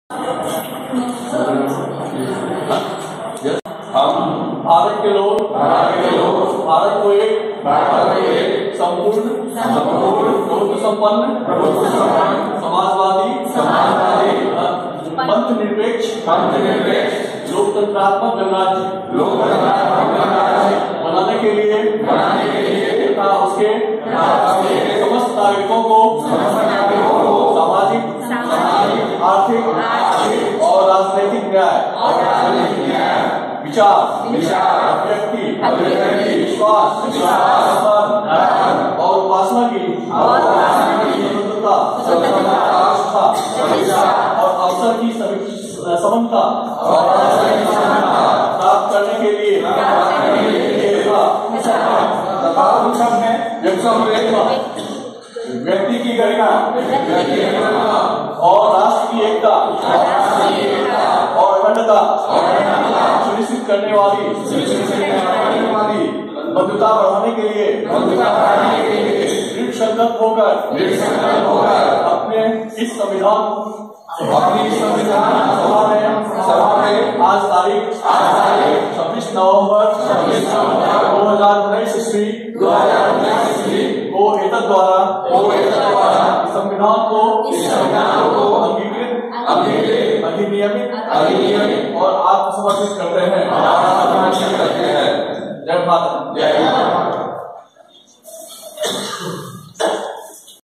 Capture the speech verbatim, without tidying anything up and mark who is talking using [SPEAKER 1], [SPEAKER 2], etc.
[SPEAKER 1] हम भारत के लोग भारत को एक संपूर्ण प्रभुत्व संपन्न समाजवादी पंथ निरपेक्ष लोकतंत्रात्मक गणराज्य बनाने के लिए तथा उसके समस्त नागरिकों को सामाजिक आर्थिक और राजनैतिक न्याय विचार व्यक्ति विश्वास और उपासना की स्वतंत्रता और अवसर की समानता प्राप्त करने के लिए व्यक्ति की गरिमा और राष्ट्र की एकता और अखंडता सुनिश्चित करने वाली बंधुता बढ़ाने के लिए दृढ़ संकल्प होकर अपने इस संविधान अपनी संविधान सभा में आज तारीख छब्बीस नवंबर दो हजार उन्नीस ईस्वी को एतद द्वारा संविधान को अंगीकृत अधिनियमित और आत्मसमर्पित करते हैं। जय भारत।